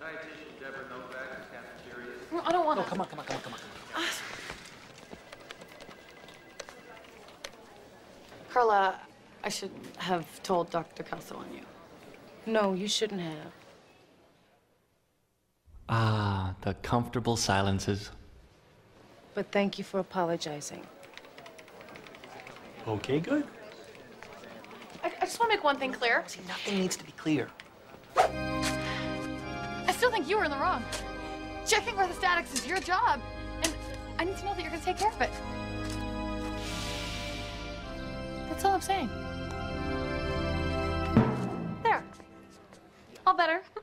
No, I don't want to. No, come on. Carla, I should have told Dr. Kelso on you. No, you shouldn't have. Ah, the comfortable silences. But thank you for apologizing. Okay, good. I just want to make one thing clear. See, nothing needs to be clear. I still think you were in the wrong. Checking orthostatics is your job, and I need to know that you're going to take care of it. That's all I'm saying. There. All better.